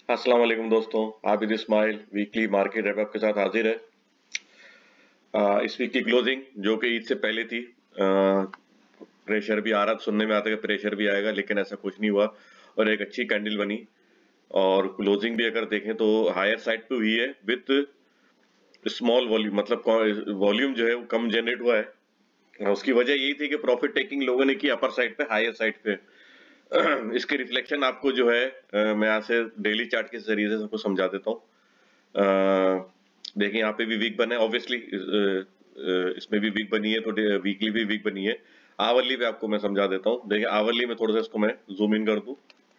अस्सलाम वालेकुम दोस्तों, Abid Ismail weekly market wrap के साथ हाजिर है। इस वीक की क्लोजिंग जो कि ईद से पहले थी, प्रेशर भी आ रहा, सुनने में आता है कि प्रेशर भी आएगा, लेकिन ऐसा कुछ नहीं हुआ और एक अच्छी कैंडल बनी। और क्लोजिंग भी अगर देखें तो हायर साइड पे हुई है विथ स्मॉल वॉल्यूम, मतलब वॉल्यूम जो है वो कम जनरेट हुआ है। उसकी वजह यही थी कि प्रॉफिट टेकिंग लोगों ने की अपर साइड पे, हायर साइड पे। इसके रिफ्लेक्शन आपको जो है मैं यहाँ से डेली चार्ट के जरिए से सबको समझा देता हूँ। देखिए यहाँ पे भी वीक बना है, ऑब्वियसली इसमें भी वीक बनी है, तो वीकली भी वीक बनी है। आवरली पे आपको मैं समझा देता हूँ। देखिए आवरली में थोड़ा सा इसको मैं जूम इन कर दूं,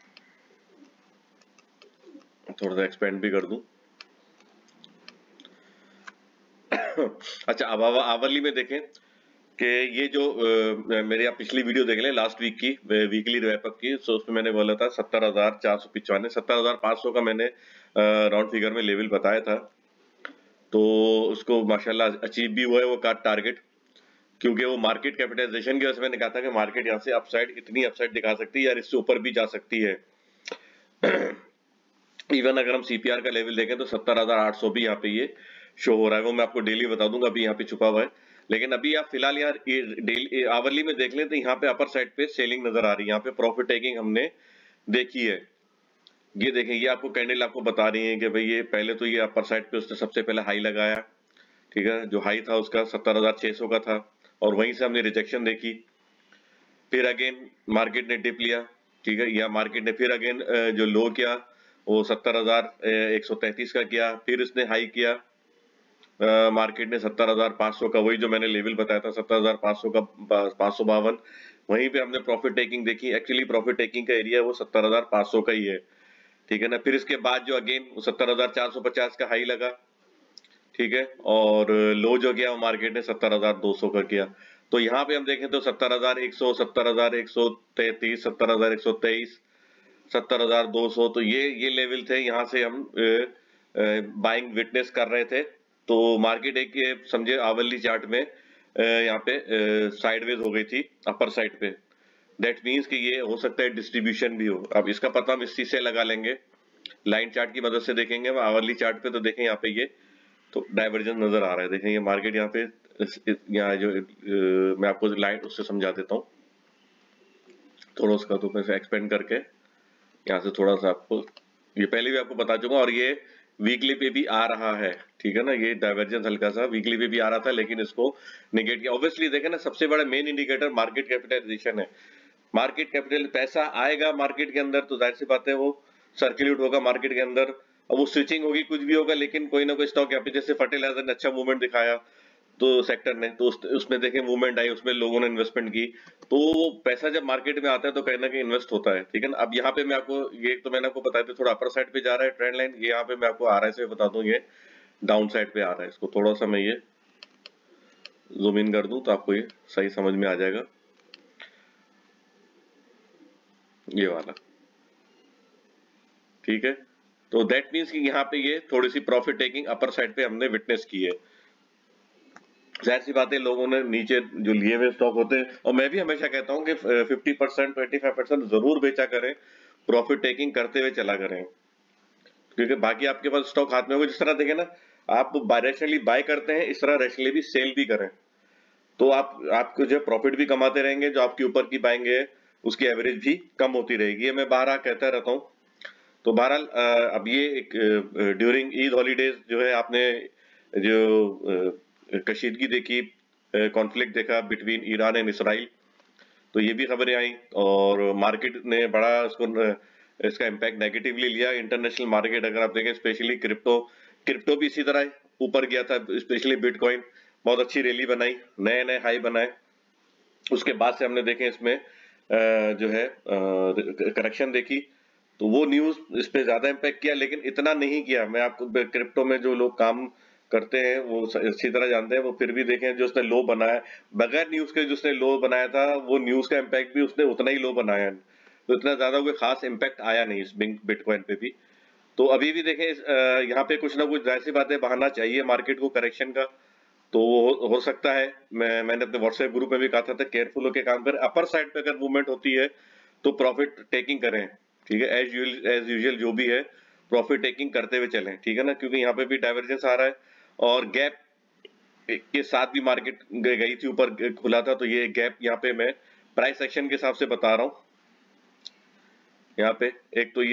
थोड़ा सा एक्सपेंड भी कर दूं। अच्छा, अब आवरली में देखें कि ये जो मेरे आप पिछली वीडियो देख लें लास्ट वीक की, वीकली रैपअप की, तो उसमें मैंने बोला था 70,495, 70,500 का मैंने राउंड फिगर में लेवल बताया था। तो उसको माशाल्लाह अचीव भी हुआ है वो टारगेट, क्योंकि वो मार्केट कैपिटलाइजेशन की वजह से मैंने कहा था कि मार्केट यहाँ से अपसाइड, इतनी अपसाइड दिखा सकती है यार, इससे ऊपर भी जा सकती है। इवन अगर हम सीपीआर का लेवल देखें तो 70,800 भी यहाँ पे ये शो हो रहा है, वो मैं आपको डेली बता दूंगा, अभी यहाँ पे छुपा हुआ है। लेकिन अभी आप फिलहाल यार डेली आवरली में देख लें तो यहाँ पे अपर साइड पे सेलिंग नजर आ रही है, यहाँ पे प्रॉफिट टेकिंग हमने देखी है। ये देखें, ये आपको कैंडल आपको बता रही है कि भाई ये पहले तो ये अपर साइड पे उसने सबसे पहले हाई लगाया, ठीक है, जो हाई था उसका 70,600 का था, और वहीं से हमने रिजेक्शन देखी। फिर अगेन मार्केट ने डिप लिया, ठीक है, या मार्केट ने फिर अगेन जो लो किया वो 70,133 का किया, फिर इसने हाई किया, मार्केट ने 70,500 का, वही जो मैंने लेवल बताया था 70,500 का, 552, वहीं पे हमने प्रॉफिट टेकिंग देखी। एक्चुअली प्रॉफिट टेकिंग का एरिया वो 70,500 का ही है, ठीक है ना। फिर इसके बाद जो अगेन 70,450 का हाई लगा, ठीक है, और लो जो गया वो मार्केट ने 70,200 का किया। तो यहाँ पे हम देखें तो 70,100, 70,133, 70,123, 70,200, तो ये लेवल थे, यहाँ से हम बाइंग विटनेस कर रहे थे। तो मार्केट एक समझे आवरली चार्ट में यहाँ पे साइडवेज हो गई थी अपर साइड पे। दैट मीन्स कि ये हो सकता है डिस्ट्रीब्यूशन भी हो। अब इसका पता हम इस चीज से लगा लेंगे, लाइन चार्ट की मदद से देखेंगे हम आवरली चार्ट पे। तो देखें यहाँ पे ये तो डाइवर्जेंस नजर आ रहा है, देखें ये मार्केट यहाँ पे यहाँ जो मैं आपको लाइन उससे समझा देता हूँ थोड़ा, उसका तो मैं एक्सपेंड करके यहाँ से थोड़ा सा आपको, ये पहले भी आपको बता चुका, और ये वीकली पे भी आ रहा है, ठीक है ना। ये डाइवर्जेंस हल्का सा वीकली पे भी आ रहा था, लेकिन इसको निगेट किया। ऑब्वियसली देखें ना, सबसे बड़ा मेन इंडिकेटर मार्केट कैपिटलाइजेशन है। मार्केट कैपिटल, पैसा आएगा मार्केट के अंदर तो जाहिर सी बात है वो सर्कुलेट होगा मार्केट के अंदर। अब वो स्विचिंग होगी, कुछ भी होगा, लेकिन कोई ना कोई स्टॉक, यहाँ पे जैसे फर्टिलाइजर ने अच्छा मूवमेंट दिखाया तो सेक्टर ने, तो उसमें देखें मूवमेंट आई, उसमें लोगों ने इन्वेस्टमेंट की। तो पैसा जब मार्केट में आता है तो कहीं ना कहीं इन्वेस्ट होता है, ठीक है ना। अब यहाँ पे मैं आपको, ये तो मैंने आपको बताया था थोड़ा अपर साइड पे जा रहा है ट्रेंड लाइन, ये यहाँ पे मैं आपको RSI से बता दूं ये डाउन साइड पे आ रहा है। इसको थोड़ा सा मैं ये जूम इन कर दूं तो आपको ये सही समझ में आ जाएगा, ये वाला, ठीक है। तो दैट मीन्स कि यहाँ पे ये थोड़ी सी प्रॉफिट टेकिंग अपर साइड पे हमने विटनेस की है। जाहिर सी बात है लोगों ने नीचे जो लिए हुए स्टॉक होते हैं, और मैं भी हमेशा कहता हूँ कि 50%, 25% जरूर बेचा करें, प्रॉफिट टेकिंग करते हुए चला करें, क्योंकि बाकी आपके पास स्टॉक हाथ में होगा। जिस तरह देखें ना, आप डायरेक्शनली बाय करते हैं, इस तरह रैशनली भी सेल भी करें, तो आपको जो प्रॉफिट भी कमाते रहेंगे, जो आपके ऊपर की बाइंग है उसकी एवरेज भी कम होती रहेगी। ये मैं बारहा कहता रहता हूँ। तो बहरहाल अब ये एक ड्यूरिंग ईद हॉलीडेज जो है, आपने जो कशीदगी देखी, कॉन्फ्लिक्ट देखा बिटवीन ईरान एंड इसराइल, तो ये भी खबरें आई और मार्केट ने बड़ा इसको इसका इम्पैक्ट नेगेटिवली लिया। इंटरनेशनल मार्केट अगर आप देखें, स्पेशली क्रिप्टो, क्रिप्टो भी इसी तरह ऊपर गया था, स्पेशली बिटकॉइन बहुत अच्छी रैली बनाई, नए नए हाई बनाए। उसके बाद से हमने देखे इसमें जो है करेक्शन देखी, तो वो न्यूज इस पे ज्यादा इम्पैक्ट किया, लेकिन इतना नहीं किया। मैं आपको क्रिप्टो में जो लोग काम करते हैं वो अच्छी तरह जानते हैं, वो फिर भी देखें जो उसने लो बनाया बगैर न्यूज के, जो उसने लो बनाया था वो न्यूज का इम्पैक्ट भी उसने उतना ही लो बनाया, तो इतना ज्यादा कोई खास इम्पैक्ट आया नहीं इस बिटकॉइन पे भी। तो अभी भी देखें यहाँ पे कुछ ना कुछ जाहिर सी बात है बहाना चाहिए मार्केट को करेक्शन का। तो हो सकता है, मैंने अपने व्हाट्सएप ग्रुप में भी कहा था केयरफुल होकर काम करें, अपर साइड पे अगर मूवमेंट होती है तो प्रॉफिट टेकिंग करें, ठीक है, एज यूजुअल जो भी है प्रॉफिट टेकिंग करते हुए चलें, ठीक है ना, क्योंकि यहाँ पे भी डाइवर्जेंस आ रहा है और गैप के साथ भी मार्केट गई थी, ऊपर खुला था, तो ये गैप यहाँ पे मैं प्राइस एक्शन के हिसाब से बता रहा हूँ। यहाँ पे एक तो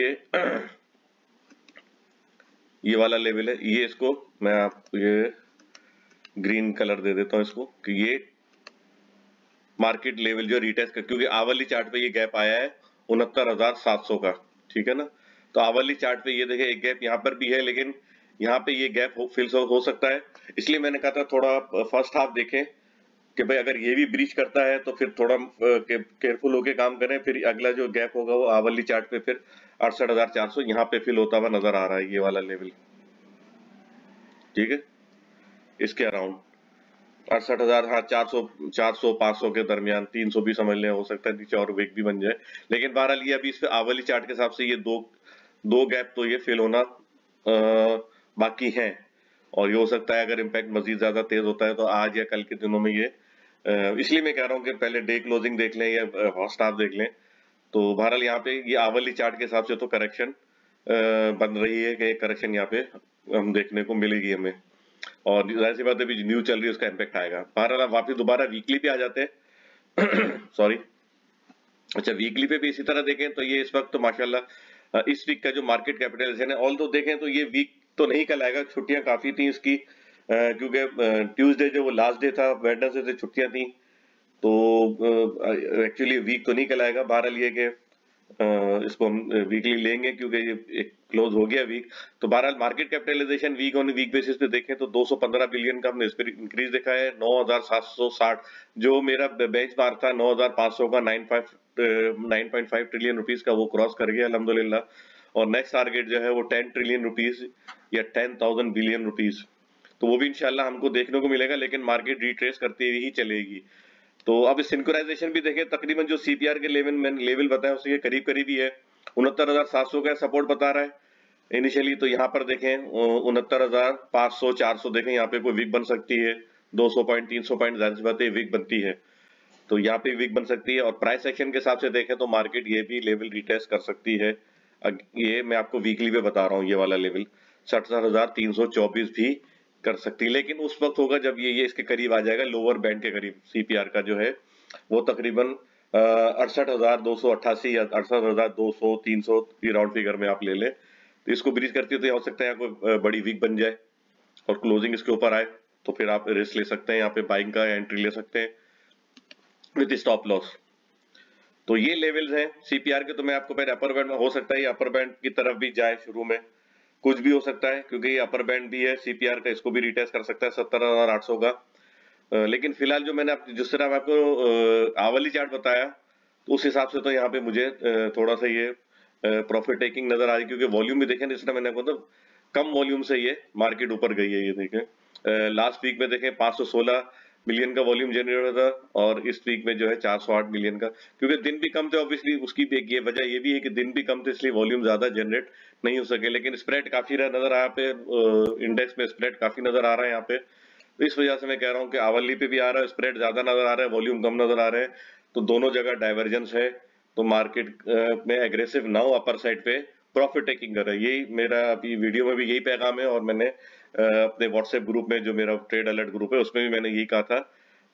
ये वाला लेवल है, ये इसको मैं आपको ये ग्रीन कलर दे देता हूँ इसको, कि ये मार्केट लेवल जो रिटेस्ट कर, क्योंकि आवरली चार्ट पे ये गैप आया है 69,700 का, ठीक है ना। तो आवरली चार्ट पे ये देखें एक गैप यहाँ पर भी है, लेकिन यहाँ पे ये गैप फिल हो सकता है, इसलिए मैंने कहा था थोड़ा फर्स्ट हाफ देखें कि भाई अगर ये भी ब्रीच करता है तो फिर थोड़ा केयरफुल होके काम करें, फिर अगला जो गैप होगा वो आवरली चार्ट पे फिर 68,400 यहाँ पे फिल होता हुआ नजर आ रहा है, ये वाला लेवल, ठीक है, इसके अराउंड 68,000, हाँ 400 500 के दरमियान, 300 भी समझ लें, हो सकता है नीचे और वीक भी बन जाए, लेकिन बहरहाल ये अभी इस पे आवली चार्ट के हिसाब से ये दो गैप तो ये फिल होना बाकी है, और ये हो सकता है अगर इम्पैक्ट मजीद ज्यादा तेज होता है तो आज या कल के दिनों में ये इसलिए मैं कह रहा हूँ कि पहले डे क्लोजिंग देख लें या फर्स्ट हाफ देख लें। तो बहरहाल यहाँ पे ये आवली चार्ट के हिसाब से तो करेक्शन बन रही है कि करेक्शन यहाँ पे हम देखने को मिलेगी हमें, और जाहिर सी बात है अभी न्यूज चल रही है उसका इम्पैक्ट आएगा। बहरहाल आप वापस दोबारा वीकली पे आ जाते हैं सॉरी, अच्छा वीकली पे भी इसी तरह देखें तो ये इस वक्त तो माशाल्लाह इस वीक का जो मार्केट कैपिटलाइजेशन है, ऑल तो देखें तो ये वीक तो नहीं कहलाएगा, छुट्टियां काफी थी इसकी, क्योंकि ट्यूसडे जो वो लास्ट डे था, वेडनेसडे से छुट्टियां थी, तो एक्चुअली वीक तो नहीं कहलाएगा। बहरहाल ये कि इसको हम वीकली लेंगे क्योंकि ये एक क्लोज हो गया वीक। तो बहरहाल market capitalization week on week basis पे देखें तो 215 बिलियन का हमने इस पर इंक्रीज देखा है, 9,760 जो मेरा बेंच मार्क था 9,500 का 9.5 ट्रिलियन रुपीज का वो क्रॉस कर गया अल्हम्दुलिल्लाह, और नेक्स्ट टारगेट जो है वो 10 ट्रिलियन रुपीज या 10,000 बिलियन रुपीज, तो वो भी इंशाल्लाह हमको देखने को मिलेगा, लेकिन मार्केट रिट्रेस करती हुई ही चलेगी। तो अब सिंक्रोनाइजेशन भी देखें, तकरीबन जो सीपीआर के लेवल मैंने लेवल बताया उसके करीब करीब ही है, 69,700 का सपोर्ट बता रहा है इनिशियली, तो यहाँ पर देखें 69,500 400 देखें, यहाँ पे कोई वीक बन सकती है, 200 पॉइंट 300 पॉइंट जाहिर सी बात है वीक बनती है, तो यहाँ पे वीक बन सकती है, और प्राइस एक्शन के हिसाब से देखें तो मार्केट ये भी लेवल रिटेस्ट कर सकती है। ये मैं आपको वीकली पे बता रहा हूँ, ये वाला लेवल 67,324 भी कर सकती है, लेकिन उस वक्त होगा जब ये इसके करीब आ जाएगा, लोअर बैंड के करीब सीपीआर का जो है वो तकरीबन 68,288 या 68,200 300 राउंड फिगर में आप ले लें, तो इसको ब्रीच करती है तो हो सकता है कोई बड़ी वीक बन जाए और क्लोजिंग इसके ऊपर आए, तो फिर आप रिस्क ले सकते हैं, यहाँ पे बाइंग का एंट्री ले सकते हैं विद स्टॉप लॉस। तो ये लेवल्स हैं सीपीआर के, तो मैं आपको पहले अपर बैंड में हो सकता है ये अपर बैंड की तरफ भी जाए, शुरू में कुछ भी हो सकता है क्योंकि ये अपर बैंड भी है सीपीआर का, इसको भी रिटेस्ट कर सकता है 70,800 का, लेकिन फिलहाल जो मैंने जिस तरह आपको आवली चार्ट बताया तो उस हिसाब से तो यहाँ पे मुझे थोड़ा सा ये प्रॉफिट टेकिंग नजर आ रही, क्योंकि वॉल्यूम भी देखें जिस तरह मैंने आपको, तो कम वॉल्यूम से ये मार्केट ऊपर गई है, ये देखें लास्ट वीक में देखें 516 मिलियन का वॉल्यूम जनरेट होता था, और इस वीक में जो है 408 मिलियन का, क्योंकि दिन भी कम थे ऑब्वियसली, उसकी भी एक ये वजह ये भी है कि दिन भी कम थे इसलिए वॉल्यूम ज्यादा जनरेट नहीं हो सके, लेकिन स्प्रेड काफी नजर आया पे, इंडेक्स में स्प्रेड काफी नजर आ रहा है यहाँ पे, तो इस वजह से मैं कह रहा हूँ कि आवली पे भी आ रहा है स्प्रेड ज्यादा नजर आ रहा है, वॉल्यूम कम नजर आ रहा है, तो दोनों जगह डाइवर्जेंस है, तो मार्केट में एग्रेसिव ना हो, अपर साइड पे प्रॉफिट टेकिंग कर रहा है। यही मेरा अभी वीडियो में भी यही पैगाम है, और मैंने अपने व्हाट्सएप ग्रुप में जो मेरा ट्रेड अलर्ट ग्रुप है उसमें भी मैंने यही कहा था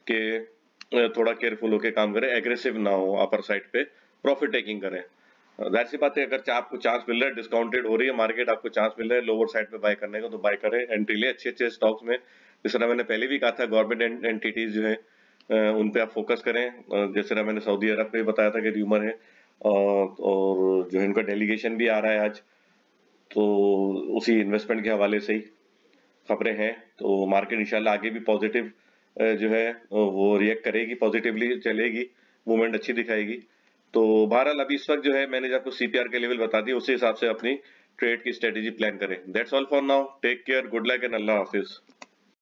कि थोड़ा केयरफुल होकर काम करें, एग्रेसिव ना हो, अपर साइड पे प्रॉफिट टेकिंग करें। जाहिर सी बात है अगर आपको चांस मिल रहा है, डिस्काउंटेड हो रही है मार्केट, आपको चांस मिल रहा है लोअर साइड पे बाय करने का, तो बाय करें, एंट्री ले अच्छे स्टॉक्स में, जिस तरह मैंने पहले भी कहा था गवर्नमेंट एंटिटीज जो है उन पे आप फोकस करें, जिस तरह मैंने सऊदी अरब पे बताया था कि र्यूमर है, और जो है इनका डेलीगेशन भी आ रहा है आज, तो उसी इन्वेस्टमेंट के हवाले से ही खबरें हैं, तो मार्केट इंशाल्लाह आगे भी पॉजिटिव जो है वो रिएक्ट करेगी, पॉजिटिवली चलेगी, मूवमेंट अच्छी दिखाएगी। तो बहरहाल अभी इस वक्त जो है मैंने आपको सीपीआर के लेवल बता दिए, उसी हिसाब से अपनी ट्रेड की स्ट्रेटेजी प्लान करें। That's all for now, take care, good luck and अल्लाह हाफिज।